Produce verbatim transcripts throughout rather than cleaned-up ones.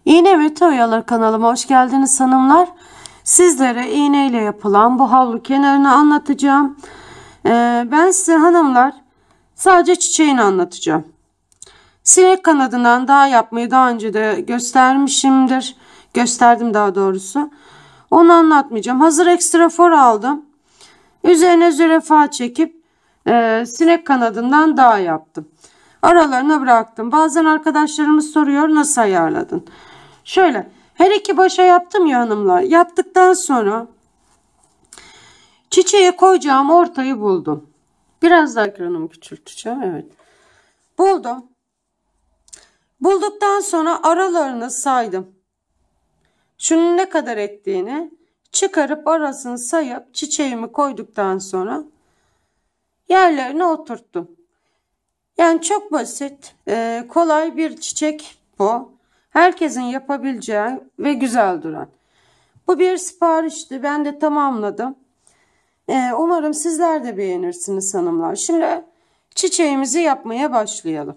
İğne ve tığ oyaları kanalıma hoş geldiniz hanımlar. Sizlere iğne ile yapılan bu havlu kenarını anlatacağım. Ee, ben size hanımlar sadece çiçeğini anlatacağım. Sinek kanadından dağ yapmayı daha önce de göstermişimdir. Gösterdim daha doğrusu. Onu anlatmayacağım. Hazır ekstra for aldım. Üzerine zürafa çekip e, sinek kanadından dağ yaptım. Aralarına bıraktım. Bazen arkadaşlarımız soruyor, nasıl ayarladın? Şöyle her iki başa yaptım ya hanımlar. Yaptıktan sonra çiçeğe koyacağım ortayı buldum. Biraz daha ekranımı küçülteceğim. Evet. Buldum. Bulduktan sonra aralarını saydım. Şunun ne kadar ettiğini çıkarıp arasını sayıp çiçeğimi koyduktan sonra yerlerine oturttum. Yani çok basit, e, kolay bir çiçek bu. Herkesin yapabileceği ve güzel duran. Bu bir siparişti. Ben de tamamladım. E, umarım sizler de beğenirsiniz hanımlar. Şimdi çiçeğimizi yapmaya başlayalım.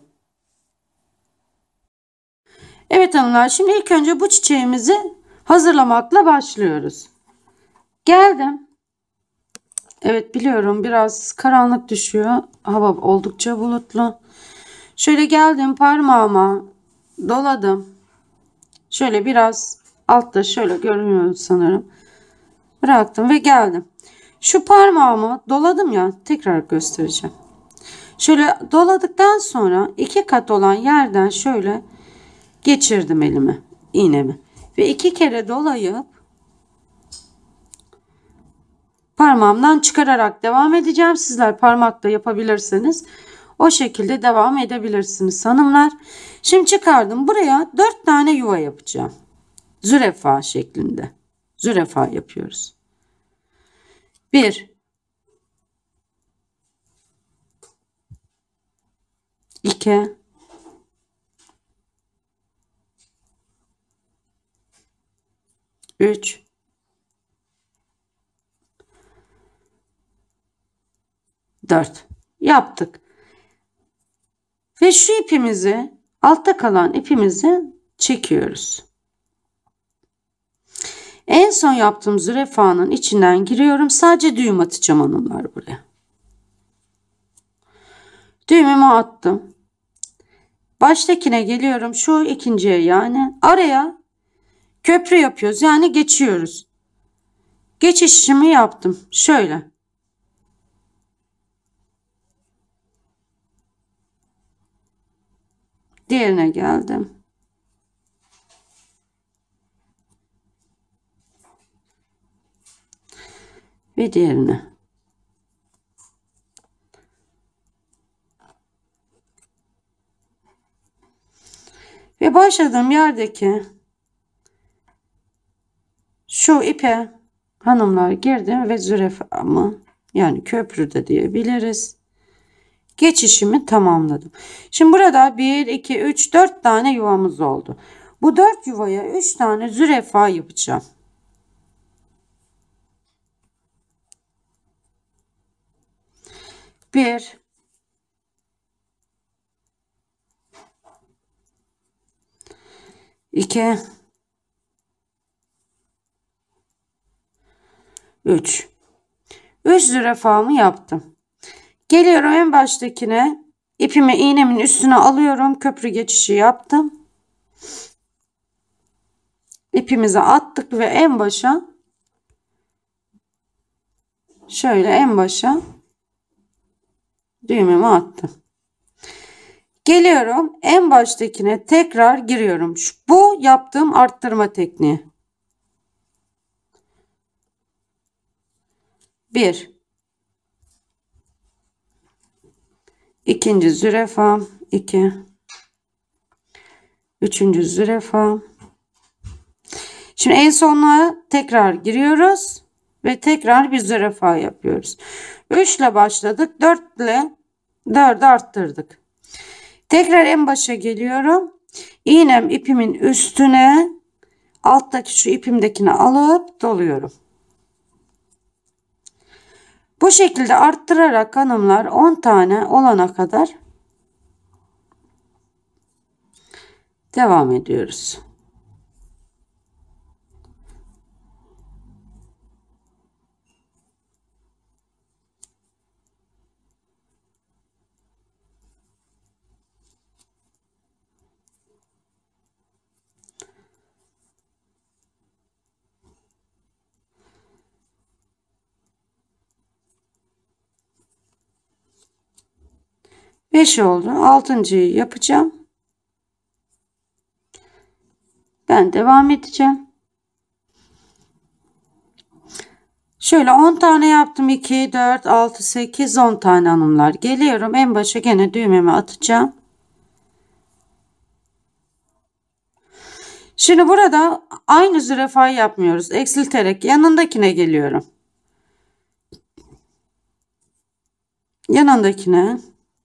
Evet hanımlar, şimdi ilk önce bu çiçeğimizi hazırlamakla başlıyoruz. Geldim. Evet biliyorum biraz karanlık düşüyor. Hava oldukça bulutlu. Şöyle geldim, parmağıma doladım. Şöyle biraz altta şöyle görünüyor sanırım. Bıraktım ve geldim. Şu parmağımı doladım ya, tekrar göstereceğim. Şöyle doladıktan sonra iki kat olan yerden şöyle geçirdim elimi, iğnemi. Ve iki kere dolayıp parmağımdan çıkararak devam edeceğim. Sizler parmakla yapabilirseniz o şekilde devam edebilirsiniz hanımlar. Şimdi çıkardım. Buraya dört tane yuva yapacağım. Zürafa şeklinde. Zürafa yapıyoruz. bir iki üç dört yaptık. Ve şu ipimizi, altta kalan ipimizi çekiyoruz. En son yaptığım zürafanın içinden giriyorum. Sadece düğüm atacağım hanımlar buraya. Düğümümü attım. Baştakine geliyorum. Şu ikinciye, yani araya köprü yapıyoruz. Yani geçiyoruz. Geçişimi yaptım. Şöyle. Diğerine geldim. Ve diğerine. Ve başladığım yerdeki şu ipe hanımlar girdim ve zürafamı, yani köprü de diyebiliriz, geçişimi tamamladım. Şimdi burada bir iki üç dört tane yuvamız oldu. Bu dört yuvaya üç tane zürafa yapacağım. bir iki üç üç zürafamı yaptım. Geliyorum en baştakine, ipimi iğnemin üstüne alıyorum. Köprü geçişi yaptım. İpimizi attık ve en başa, şöyle en başa düğümümü attım. Geliyorum en baştakine, tekrar giriyorum. Şu, bu yaptığım arttırma tekniği. bir ikinci zürafam, iki üçüncü zürafam. Şimdi en sonuna tekrar giriyoruz ve tekrar bir zürafa yapıyoruz. üç ile başladık, dört ile dördü arttırdık. Tekrar en başa geliyorum. İğnem ipimin üstüne, alttaki şu ipimdekini alıp doluyorum. Bu şekilde arttırarak hanımlar on tane olana kadar devam ediyoruz. beş oldu. altıncıyı yapacağım. Ben devam edeceğim. Şöyle on tane yaptım. iki, dört, altı, sekiz, on tane hanımlar. Geliyorum. En başa gene düğmemi atacağım. Şimdi burada aynı zürafayı yapmıyoruz. Eksilterek yanındakine geliyorum. Yanındakine.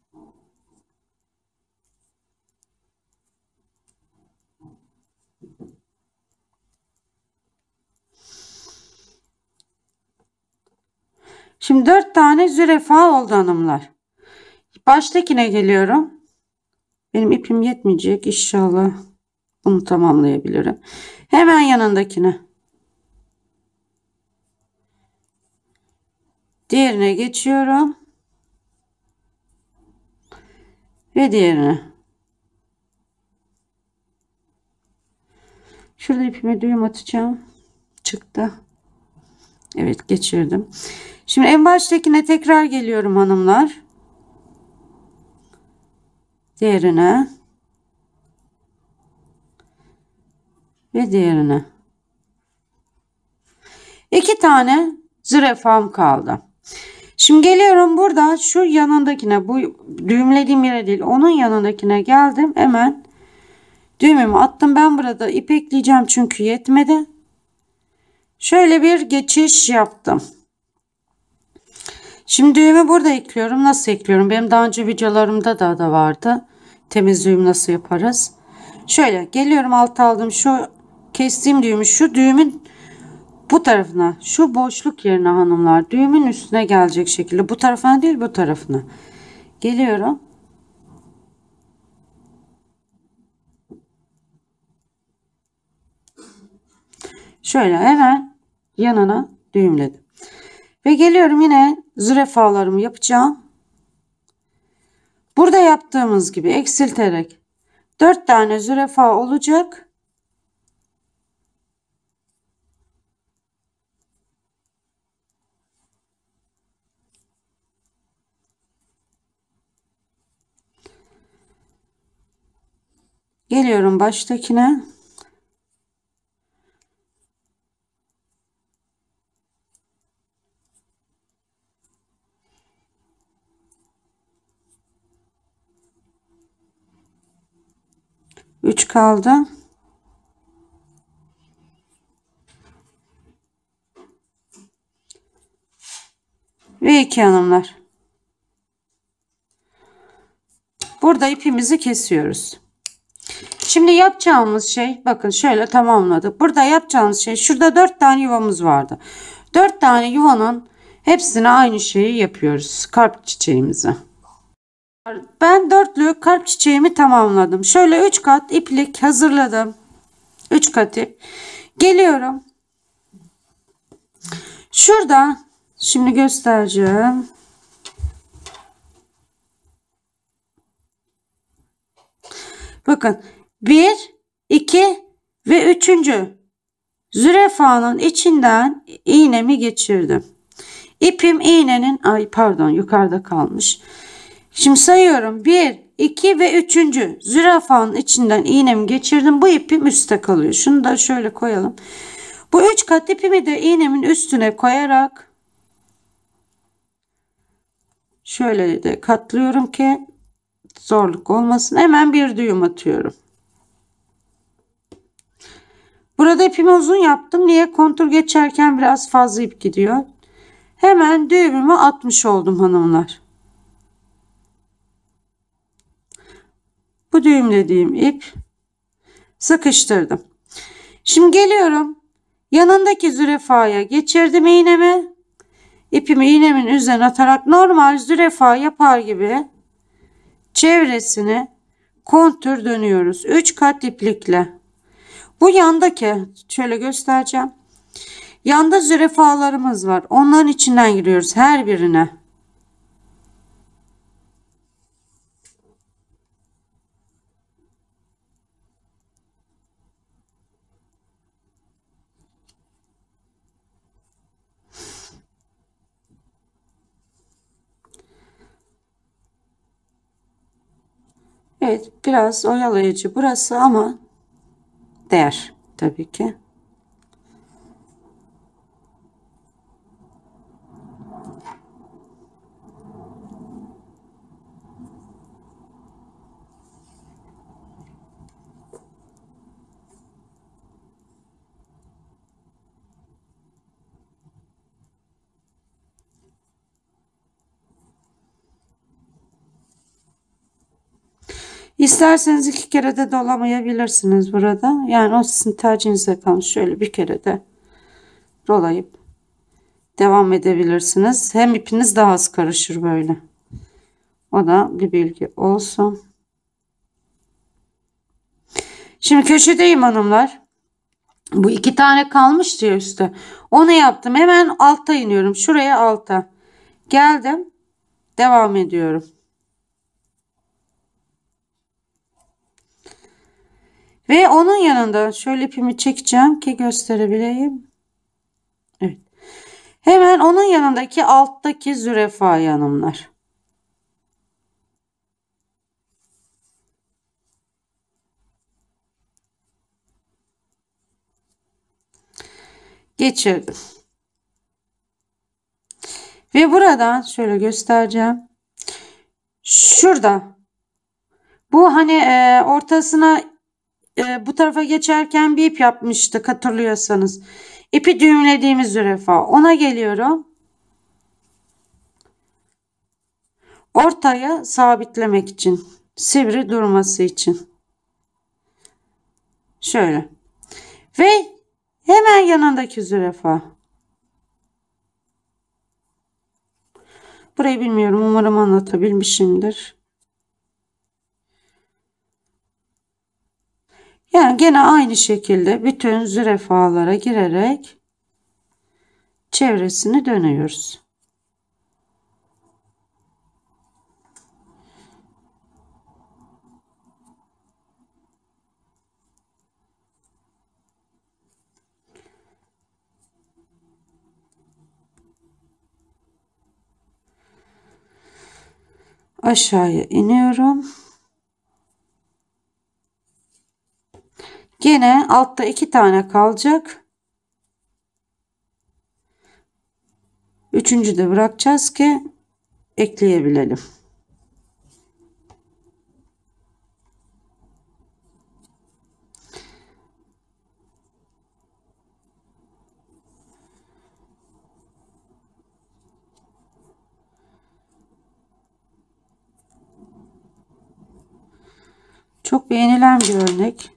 Şimdi dört tane zürafa oldu hanımlar. Baştakine geliyorum. Benim ipim yetmeyecek. İnşallah bunu tamamlayabilirim. Hemen yanındakine. Diğerine geçiyorum. Ve diğerine. Şurada ipime düğüm atacağım. Çıktı. Evet, geçirdim. Şimdi en baştakine tekrar geliyorum hanımlar. Diğerine. Ve diğerine. İki tane zürafam kaldı. Şimdi geliyorum burada şu yanındakine, bu düğümlediğim yere değil, onun yanındakine geldim. Hemen düğümümü attım. Ben burada ip ekleyeceğim çünkü yetmedi. Şöyle bir geçiş yaptım. Şimdi düğümü burada ekliyorum. Nasıl ekliyorum? Benim daha önce videolarımda da da vardı. Temiz düğüm nasıl yaparız? Şöyle geliyorum, alt aldım. Şu kestiğim düğümü şu düğümün bu tarafına, şu boşluk yerine hanımlar, düğümün üstüne gelecek şekilde, bu tarafına değil bu tarafına geliyorum. Şöyle hemen yanına düğümledim. Ve geliyorum yine zürafalarımı yapacağım. Burada yaptığımız gibi eksilterek dört tane zürafa olacak. Geliyorum baştakine. üç kaldı. Ve iki hanımlar. Burada ipimizi kesiyoruz. Şimdi yapacağımız şey, bakın şöyle tamamladık. Burada yapacağımız şey, şurada dört tane yuvamız vardı. dört tane yuvanın hepsine aynı şeyi yapıyoruz. Kalp çiçeğimizi. Ben dörtlü kalp çiçeğimi tamamladım. Şöyle üç kat iplik hazırladım. üç kat ip. Geliyorum. Şurada şimdi göstereceğim. Bakın bir, iki ve üçüncü zürafanın içinden iğnemi geçirdim. İpim iğnenin, ay pardon, yukarıda kalmış. Şimdi sayıyorum. bir, iki ve üçüncü zürafanın içinden iğnemi geçirdim. Bu ipim üstte kalıyor. Şunu da şöyle koyalım. Bu üç kat ipimi de iğnemin üstüne koyarak şöyle de katlıyorum ki zorluk olmasın. Hemen bir düğüm atıyorum. Burada ipimi uzun yaptım. Niye? Kontur geçerken biraz fazla ip gidiyor. Hemen düğümümü atmış oldum hanımlar. Bu düğümlediğim ip sıkıştırdım. Şimdi geliyorum. Yanındaki zürafaya geçirdim iğnemi. İpimi iğnemin üzerine atarak normal zürafa yapar gibi çevresini kontür dönüyoruz. üç kat iplikle. Bu yandaki, şöyle göstereceğim. Yanda zürafalarımız var. Onların içinden giriyoruz her birine. Evet, biraz oyalayıcı burası ama değer tabii ki. İsterseniz iki kere de dolamayabilirsiniz burada. Yani o sizin tercihinize kalmış. Şöyle bir kere de dolayıp devam edebilirsiniz. Hem ipiniz daha az karışır böyle. O da bir bilgi olsun. Şimdi köşedeyim hanımlar. Bu iki tane kalmıştı ya üstte. Onu yaptım. Hemen alta iniyorum. Şuraya alta. Geldim. Devam ediyorum. Ve onun yanında şöyle ipimi çekeceğim ki gösterebileyim. Evet. Hemen onun yanındaki alttaki zürafa yanımlar. Geçirdim. Ve buradan şöyle göstereceğim. Şurada. Bu hani e, ortasına e, bu tarafa geçerken bir ip yapmıştık hatırlıyorsanız. İpi düğümlediğimiz zürafa. Ona geliyorum. Ortaya sabitlemek için. Sivri durması için. Şöyle. Ve hemen yanındaki zürafa. Burayı bilmiyorum. Umarım anlatabilmişimdir. Yani gene aynı şekilde bütün zürafalara girerek çevresini dönüyoruz. Aşağıya iniyorum. Gene altta iki tane kalacak. Üçüncü de bırakacağız ki ekleyebilelim. Çok beğenilen bir örnek.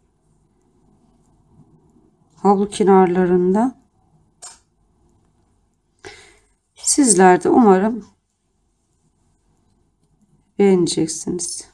Havlu kenarlarında. Sizler de umarım beğeneceksiniz.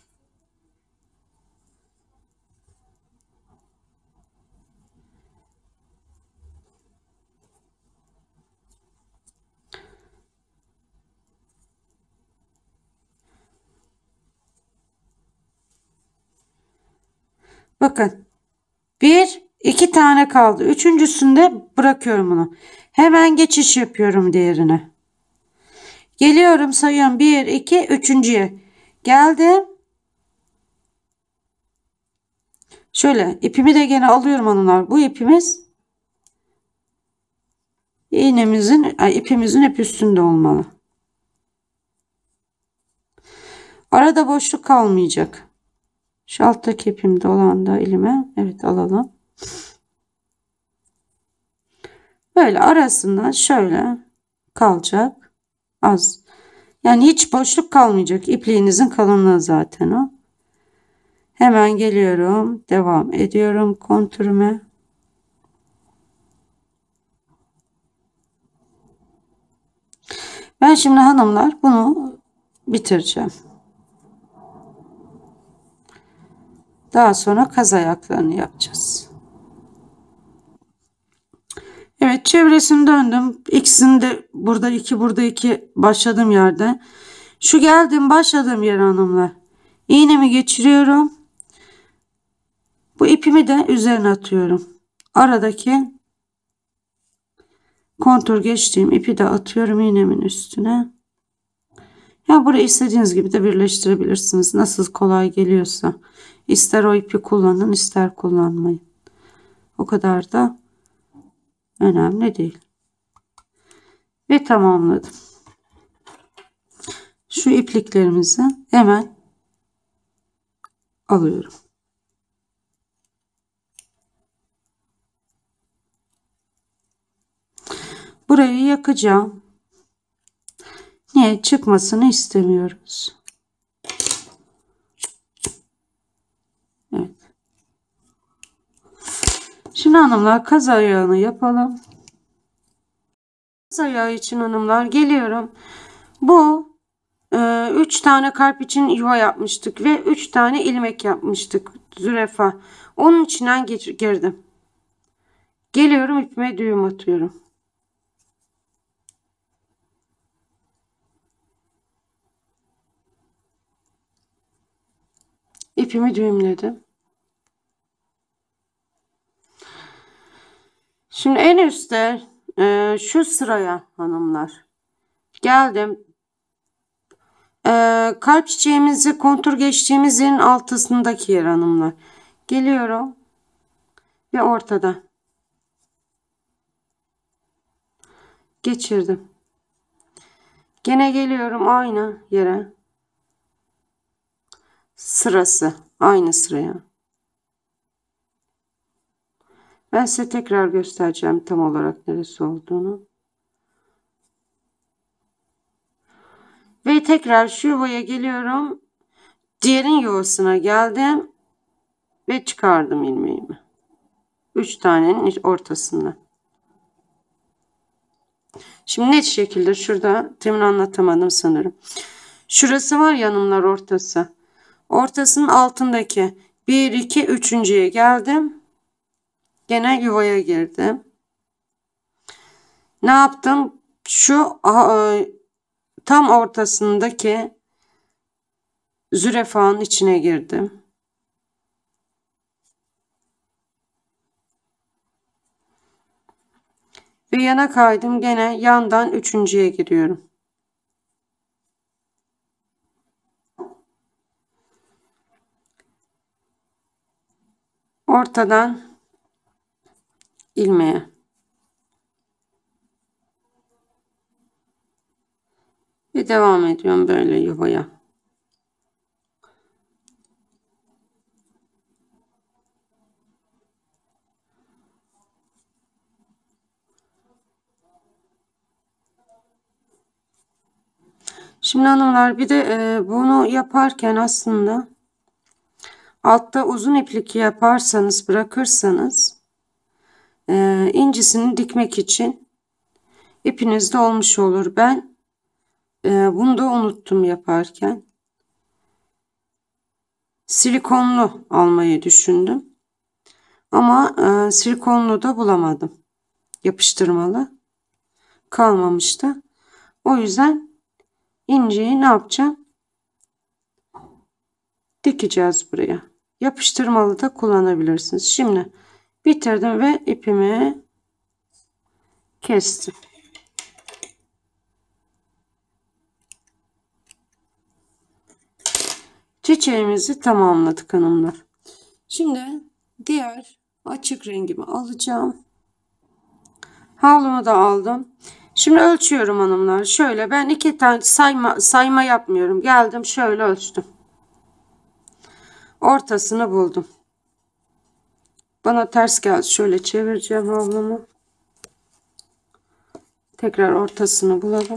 Bakın. Bir, iki tane kaldı. Üçüncüsünde bırakıyorum bunu. Hemen geçiş yapıyorum diğerine. Geliyorum, sayıyorum. Bir, iki, üçüncüye. Geldim. Şöyle ipimi de gene alıyorum hanımlar. Bu ipimiz iğnemizin, ipimizin hep üstünde olmalı. Arada boşluk kalmayacak. Şu alttaki ipim dolan da elime. Evet, alalım. Böyle arasından şöyle kalacak. Az. Yani hiç boşluk kalmayacak. İpliğinizin kalınlığı zaten o. Hemen geliyorum. Devam ediyorum kontürüme. Ben şimdi hanımlar bunu bitireceğim. Daha sonra kaz ayaklarını yapacağız. Evet, çevresini döndüm. İkisini de burada iki, burada iki başladığım yerde. Şu geldim başladığım yere hanımlar. İğnemi geçiriyorum. Bu ipimi de üzerine atıyorum. Aradaki kontur geçtiğim ipi de atıyorum iğnemin üstüne. Ya burayı istediğiniz gibi de birleştirebilirsiniz. Nasıl kolay geliyorsa. İster o ipi kullanın, ister kullanmayın. O kadar da önemli değil. Ve tamamladım. Şu ipliklerimizi hemen alıyorum. Burayı yakacağım. Niye? Çıkmasını istemiyoruz. Evet. Şimdi hanımlar kaz ayağını yapalım. Kaz ayağı için hanımlar geliyorum. Bu e, üç tane kalp için yuva yapmıştık ve üç tane ilmek yapmıştık. Zürafa. Onun içinden geç, girdim. Geliyorum, ipime düğüm atıyorum. İpimi düğümledim. Şimdi en üstte e, şu sıraya hanımlar geldim. E, kalp çiçeğimizi kontur geçtiğimiz yerin altısındaki yer hanımlar. Geliyorum ve ortada geçirdim. Gene geliyorum aynı yere. Sırası aynı sıraya. Ben size tekrar göstereceğim tam olarak neresi olduğunu. Ve tekrar şu yuvaya geliyorum. Diğerin yuvasına geldim. Ve çıkardım ilmeğimi. üç tanenin ortasında. Şimdi net şekilde şurada temin anlatamadım sanırım. Şurası var ya hanımlar, ortası. Ortasının altındaki bir iki üçüncüye geldim. Gene yuvaya girdim. Ne yaptım? Şu tam ortasındaki zürafanın içine girdim. Ve yana kaydım. Gene yandan üçüncüye giriyorum. Ortadan ilmeğe. Ve devam ediyorum böyle yuvaya. Şimdi hanımlar bir de e, bunu yaparken aslında altta uzun iplik yaparsanız, bırakırsanız e, incisini dikmek için ipiniz de olmuş olur. Ben e, bunu da unuttum yaparken. Silikonlu almayı düşündüm. Ama e, silikonlu da bulamadım. Yapıştırmalı kalmamıştı. O yüzden inciyi ne yapacağım? Dikeceğiz buraya. Yapıştırmalı da kullanabilirsiniz. Şimdi bitirdim ve ipimi kestim. Çiçeğimizi tamamladık hanımlar. Şimdi diğer açık rengimi alacağım. Havlumu da aldım. Şimdi ölçüyorum hanımlar. Şöyle ben iki tane sayma, sayma yapmıyorum. Geldim şöyle ölçtüm. Ortasını buldum. Bana ters geldi. Şöyle çevireceğim havlumu. Tekrar ortasını bulalım.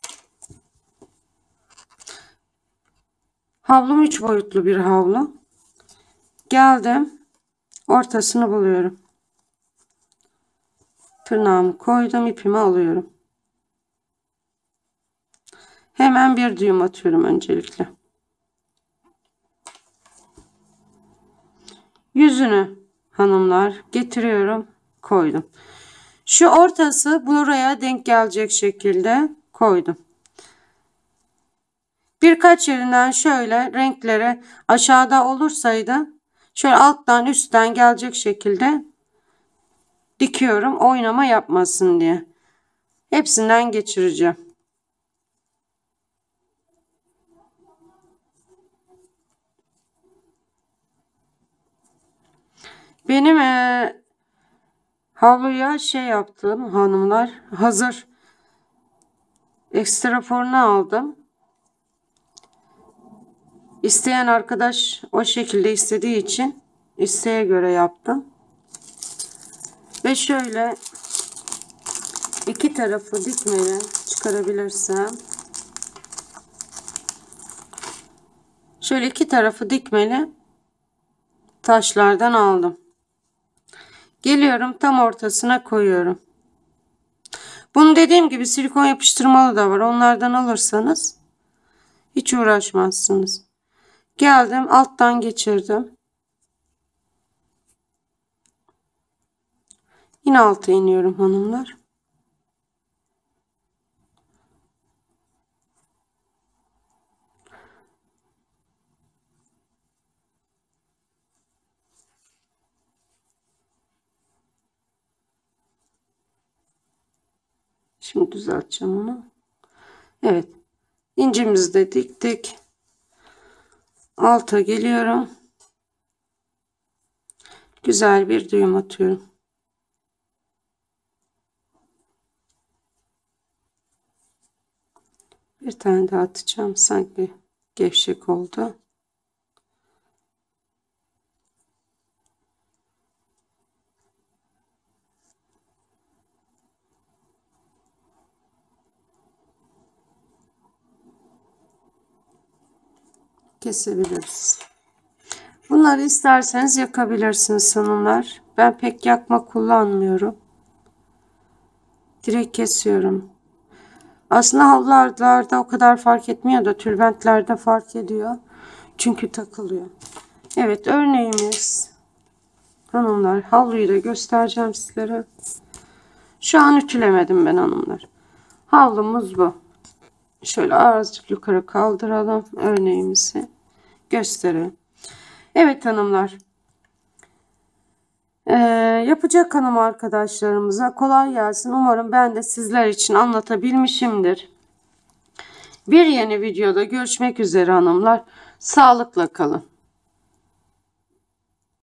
Havlum üç boyutlu bir havlu. Geldim. Ortasını buluyorum. Tırnağımı koydum. İpimi alıyorum. Hemen bir düğüm atıyorum öncelikle. Yüzünü hanımlar getiriyorum. Koydum. Şu ortası buraya denk gelecek şekilde koydum. Birkaç yerinden şöyle renkleri aşağıda olursaydı şöyle alttan üstten gelecek şekilde dikiyorum. Oynama yapmasın diye. Hepsinden geçireceğim. Benim e, havluya şey yaptım hanımlar. Hazır ekstra forna aldım. İsteyen arkadaş o şekilde istediği için isteğe göre yaptım. Ve şöyle iki tarafı dikmeli çıkarabilirsem. Şöyle iki tarafı dikmeli taşlardan aldım. Geliyorum tam ortasına koyuyorum. Bunu dediğim gibi silikon yapıştırmalı da var. Onlardan alırsanız hiç uğraşmazsınız. Geldim alttan geçirdim. Yine alta iniyorum hanımlar. Şimdi düzelteceğim onu. Evet. İncimizi de diktik. Alta geliyorum. Güzel bir düğüm atıyorum. Bir tane daha atacağım. Sanki gevşek oldu. Kesebiliriz. Bunları isterseniz yakabilirsiniz hanımlar. Ben pek yakma kullanmıyorum. Direkt kesiyorum. Aslında havlularda o kadar fark etmiyor da tülbentlerde fark ediyor. Çünkü takılıyor. Evet, örneğimiz hanımlar. Havluyu da göstereceğim sizlere. Şu an ütülemedim ben hanımlar. Havlumuz bu. Şöyle azıcık yukarı kaldıralım örneğimizi. Gösterelim. Evet hanımlar. Ee, yapacak hanım arkadaşlarımıza kolay gelsin. Umarım ben de sizler için anlatabilmişimdir. Bir yeni videoda görüşmek üzere hanımlar. Sağlıkla kalın.